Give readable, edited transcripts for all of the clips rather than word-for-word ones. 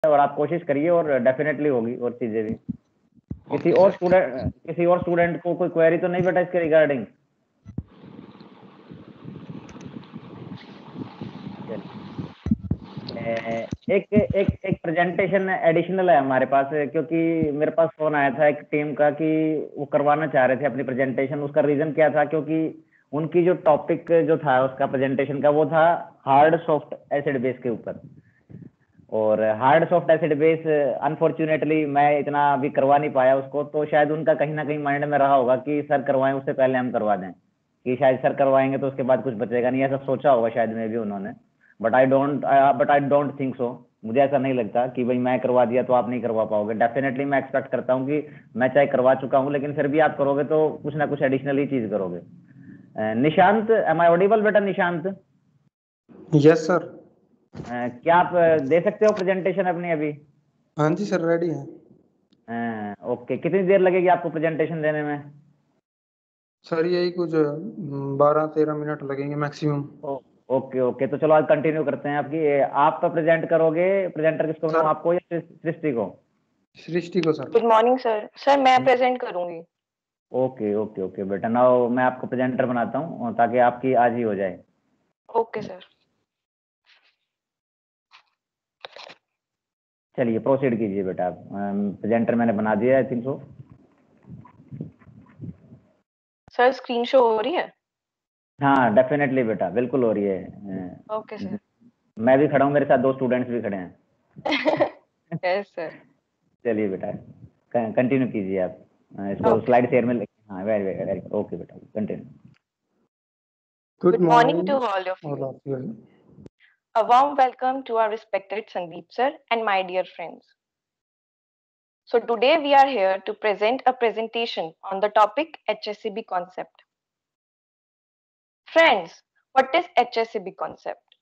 और आप कोशिश करिए और डेफिनेटली होगी और चीजें भी। किसी और स्टूडेंट को कोई क्वेरी तो नहीं बेटा इसके रिगार्डिंग? एक एक एक प्रेजेंटेशन एडिशनल है हमारे पास, क्योंकि मेरे पास फोन आया था एक टीम का कि वो करवाना चाह रहे थे अपनी प्रेजेंटेशन। उसका रीजन क्या था, क्योंकि उनकी जो टॉपिक जो था उसका प्रेजेंटेशन का, वो था हार्ड सॉफ्ट एसिड बेस के ऊपर। और hard soft acid base unfortunately मैं इतना अभी करवा नहीं पाया उसको, तो शायद उनका कहीं ना कहीं माइंड में रहा होगा कि सर करवाएं उससे पहले हम करवा दें, कि शायद सर करवाएंगे तो उसके बाद कुछ बचेगा नहीं, ऐसा सोचा होगा शायद में भी उन्होंने। But I don't think so. मुझे ऐसा नहीं लगता कि भाई मैं करवा दिया तो आप नहीं करवा पाओगे। डेफिनेटली मैं एक्सपेक्ट करता हूँ कि मैं चाहे करवा चुका हूँ लेकिन फिर भी आप करोगे तो कुछ ना कुछ एडिशनल ही चीज करोगे। निशांत, एम आई ऑडिबल बेटा? Nishant, yes sir. क्या आप दे सकते हो प्रेजेंटेशन अपनी अभी? हाँ जी सर, रेडी है। ओके, कितनी देर लगेगी आपको प्रेजेंटेशन देने में? सर यही कुछ 12-13 मिनट लगेंगे मैक्सिमम। ओके ओके, तो चलो आज कंटिन्यू करते हैं आपकी। आप तो प्रेजेंट करोगे, प्रेजेंटर किसको बनाऊं, सर आपको या सृष्टि को? सृष्टि को sir. Good morning sir. Sir मैं प्रेजेंट करूंगी। ओके ओके ओके बेटा, नाउ मैं आपको प्रेजेंटर बनाता हूँ ताकि आपकी आज ही हो जाए। Okay sir. चलिए प्रोसीड कीजिए बेटा आप। प्रेजेंटर मैंने बना दिया I think so. Sir screen show हो रही है? हाँ डेफिनेटली बेटा, बिल्कुल हो रही है। Okay sir. मैं भी खड़ा हूँ, मेरे साथ दो स्टूडेंट्स भी खड़े हैं। Yes sir. चलिए बेटा कंटिन्यू कीजिए आप। इसको स्लाइड शेयर में हाँ वेरी वेरी वेरी ओके बेटा, continue. Good Good morning morning to all of all you. Of you. A warm welcome to our respected Sandeep sir and my dear friends. So today we are here to present a presentation on the topic HSCB concept. Friends, what is HSCB concept?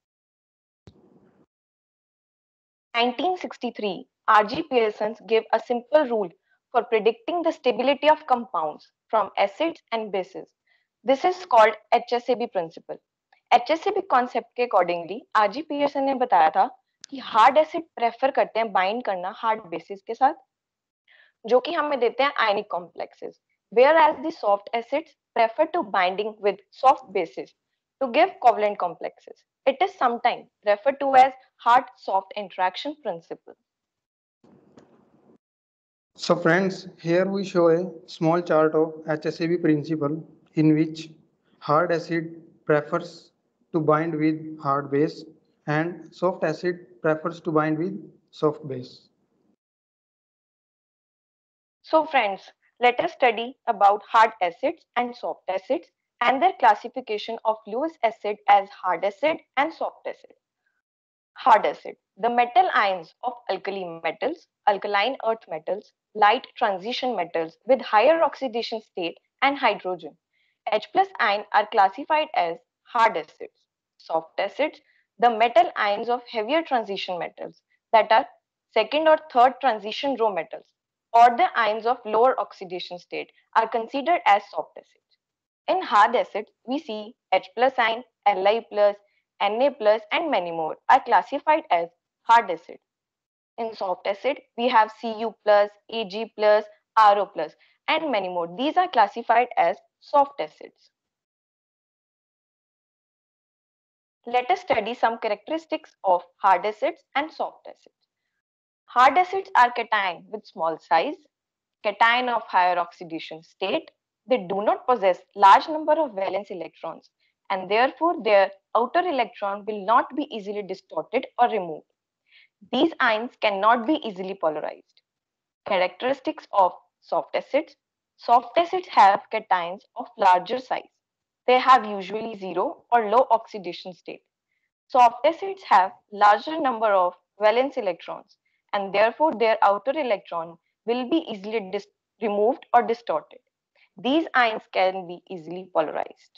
1963, R.G. Pearson gave a simple rule for predicting the stability of compounds from acids and bases. This is called HSAB principle. HSAB concept के accordingly R.G. Pearson ने बताया था कि hard acid prefer करते हैं bind करना hard basis के साथ, जो कि हमें देते हैं ionic complexes, whereas the soft acids prefer to binding with soft bases to give covalent complexes. It is sometimes referred to as hard-soft interaction principle. So friends, here we show a small chart of HSAB principle in which hard acid prefers to bind with hard base and soft acid prefers to bind with soft base. So friends, let us study about hard acids and soft acids and their classification of Lewis acid as hard acid and soft acid. Hard acid, the metal ions of alkali metals, alkaline earth metals, light transition metals with higher oxidation state and hydrogen. H plus ion are classified as hard acids. Soft acids, the metal ions of heavier transition metals that are second or third transition row metals, or the ions of lower oxidation state are considered as soft acids. In hard acids, we see H plus ion, Li plus, Na plus and many more are classified as hard acid. In soft acid, we have Cu plus, Ag plus, Ro plus and many more. These are classified as soft acids. Let us study some characteristics of hard acids and soft acids. Hard acids are cation with small size, cation of higher oxidation state. They do not possess large number of valence electrons and therefore their outer electron will not be easily distorted or removed. These ions cannot be easily polarized. Characteristics of soft acids. Soft acids have cations of larger size. They have usually zero or low oxidation state. Soft acids have larger number of valence electrons and therefore their outer electron will be easily removed or distorted. These ions can be easily polarized.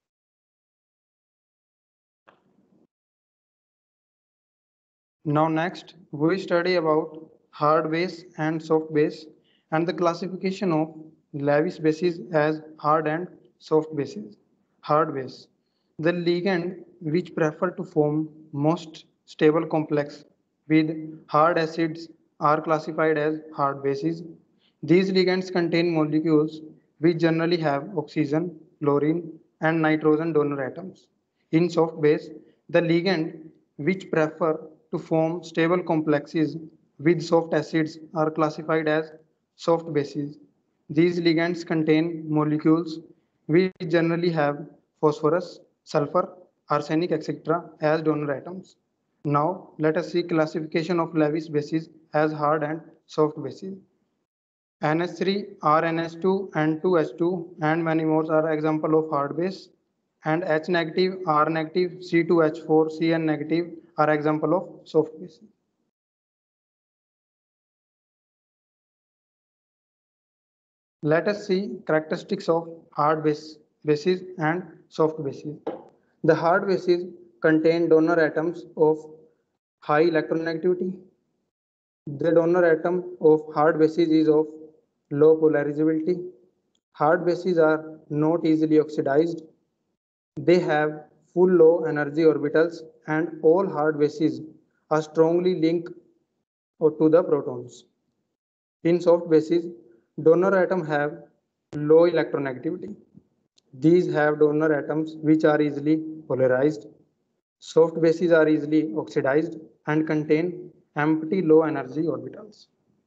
Now next, we study about hard base and soft base and the classification of Lewis bases as hard and soft bases. Hard base, the ligand which prefer to form most stable complex with hard acids are classified as hard bases. These ligands contain molecules which generally have oxygen, chlorine, and nitrogen donor atoms. In soft base, the ligand which prefer to form stable complexes with soft acids are classified as soft bases. These ligands contain molecules which generally have phosphorus, sulfur, arsenic, etc. as donor atoms. Now, let us see classification of Lewis bases as hard and soft bases. NH3, RNH2, and 2H2, and many more are example of hard base. And H negative, R negative, C2H4, Cn negative are example of soft bases. Let us see characteristics of hard bases and soft bases. The hard bases contain donor atoms of high electronegativity. The donor atom of hard bases is of low polarizability. Hard bases are not easily oxidized. They have full low energy orbitals, and all hard bases are strongly linked to the protons. In soft bases, donor atoms have low electronegativity. These have donor atoms which are easily polarized. Soft bases are easily oxidized and contain empty low energy orbitals.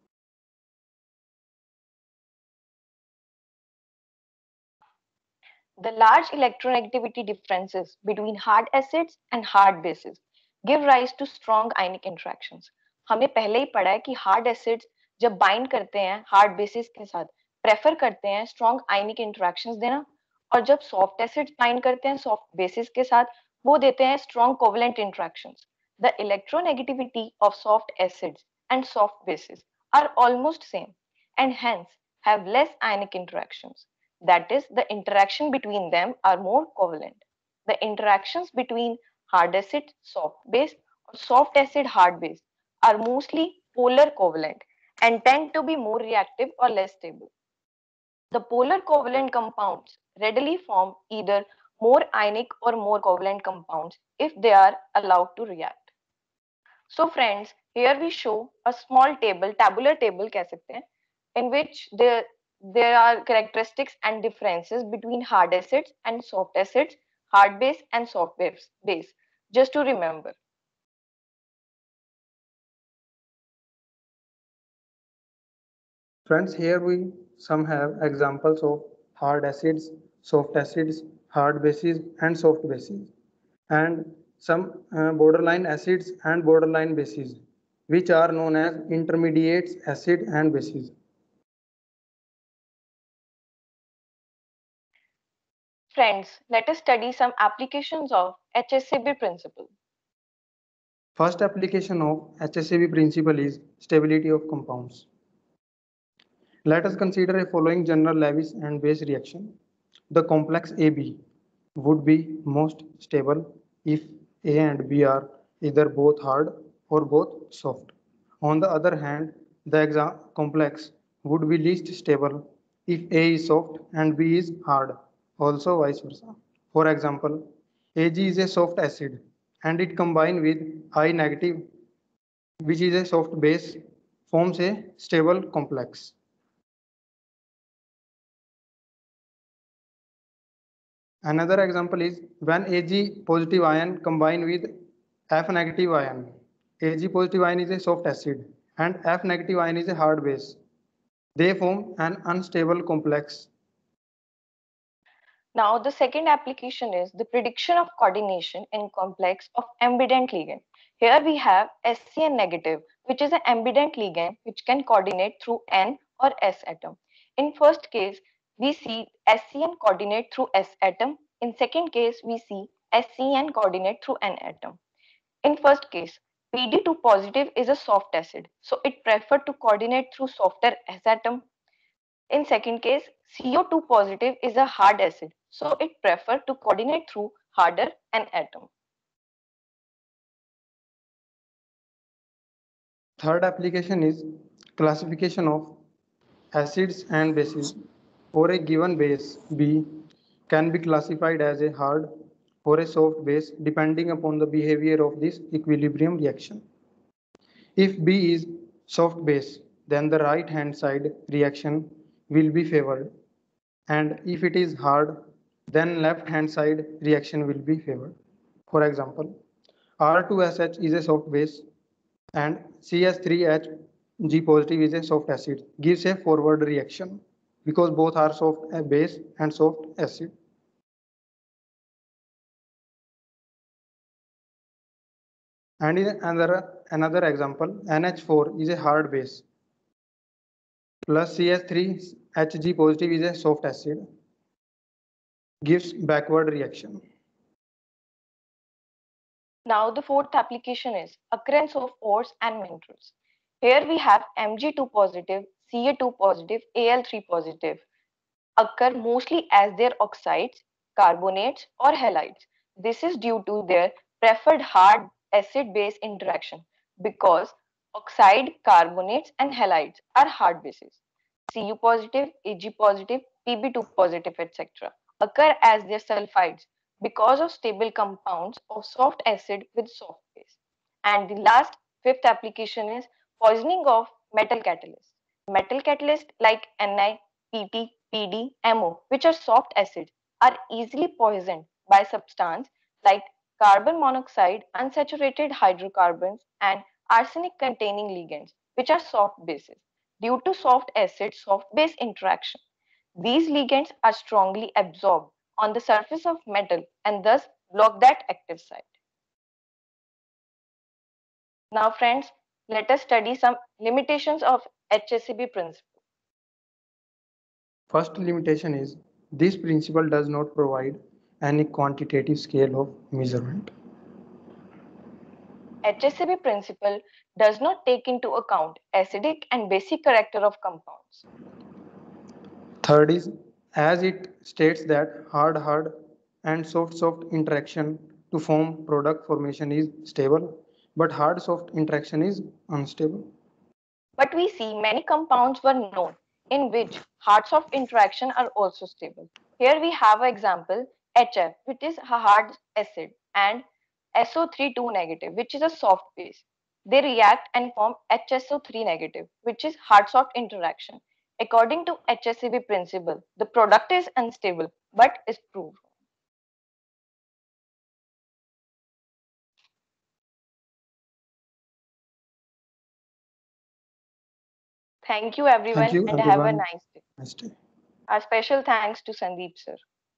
The large electronegativity differences between hard acids and hard bases give rise to strong ionic interactions. हमने पहले ही पढ़ा है कि hard acids जब bind करते हैं hard basis के साथ प्रेफर करते हैं स्ट्रॉन्ग आयनिक इंटरेक्शंस देना, और जब सॉफ्ट एसिड्स बाइंड करते हैं सॉफ्ट बेसिस के साथ वो देते हैं strong covalent interactions. The electronegativity of soft acids and soft bases are almost same and hence have less ionic interactions. That is, the interaction between them are more covalent. The interactions between hard acid soft base or soft acid hard base are mostly polar covalent and tend to be more reactive or less stable. The polar covalent compounds readily form either more ionic or more covalent compounds if they are allowed to react. So friends, here we show a small table, tabular table कह सकते हैं, in which there are characteristics and differences between hard acids and soft acids, hard base and soft base, just to remember. Friends, here we some have examples of hard acids, soft acids, hard bases, and soft bases, and some borderline acids and borderline bases, which are known as intermediates, acid, and bases. Friends, let us study some applications of HSAB principle. First application of HSAB principle is stability of compounds. Let us consider a following general Lewis and base reaction. The complex AB would be most stable if A and B are either both hard or both soft. On the other hand, the complex would be least stable if A is soft and B is hard, also vice versa. For example, Ag is a soft acid and it combined with I negative, which is a soft base, forms a stable complex. Another example is when Ag positive ion combine with F negative ion. Ag positive ion is a soft acid and F negative ion is a hard base. They form an unstable complex. Now, the second application is the prediction of coordination in complex of ambident ligand. Here we have SCN negative, which is an ambident ligand which can coordinate through N or S atom. In first case, we see SCN coordinate through S atom. In second case, we see SCN coordinate through N atom. In first case, PD2 positive is a soft acid, so it preferred to coordinate through softer S atom. In second case, CO2 positive is a hard acid, so it preferred to coordinate through harder N atom. Third application is classification of acids and bases. For a given base, B can be classified as a hard or a soft base depending upon the behavior of this equilibrium reaction. If B is soft base, then the right hand side reaction will be favored. And if it is hard, then left hand side reaction will be favored. For example, R2SH is a soft base and CS3Hg positive is a soft acid, gives a forward reaction because both are soft base and soft acid. And in another example, NH4 is a hard base plus CS3Hg positive is a soft acid, gives backward reaction. Now the fourth application is occurrence of ores and minerals. Here we have Mg2 positive, Ca2 positive, Al3 positive occur mostly as their oxides, carbonates or halides. This is due to their preferred hard acid-base interaction because oxide, carbonates and halides are hard bases. Cu positive, Ag positive, Pb2 positive, etc. occur as their sulfides because of stable compounds of soft acid with soft base. And the last fifth application is poisoning of metal catalysts. Metal catalysts like Ni, Pt, Pd, MO, which are soft acids, are easily poisoned by substance like carbon monoxide, unsaturated hydrocarbons, and arsenic containing ligands, which are soft bases. Due to soft acid soft base interaction, these ligands are strongly absorbed on the surface of metal and thus block that active site. Now, friends, let us study some limitations of HACCP principle. First limitation is this principle does not provide any quantitative scale of measurement. HACCP principle does not take into account acidic and basic character of compounds. Third is as it states that hard and soft interaction to form product formation is stable, but hard soft interaction is unstable. But we see many compounds were known in which hard soft interaction are also stable. Here we have an example HF, which is a hard acid, and SO3 negative, which is a soft base. They react and form HSO3 negative, which is hard soft interaction. According to HACCP principle, the product is unstable but is proved. Thank you everyone Thank you, and have a everyone. nice day. Nice day. A special thanks to Sandeep sir.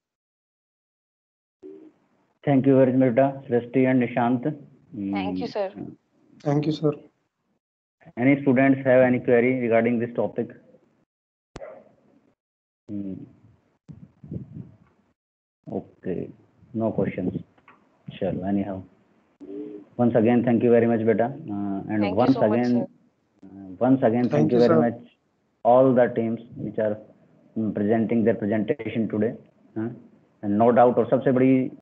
Thank you very much, Srishti and Nishant. Thank you, sir. Thank you, sir. Any students have any query regarding this topic? Okay, no questions. Sure, anyhow. Once again, thank you very much, beta. And Thank once you so again, much, sir. Once again, thank you very sir. much, all the teams which are presenting their presentation today. And no doubt, और सबसे बड़ी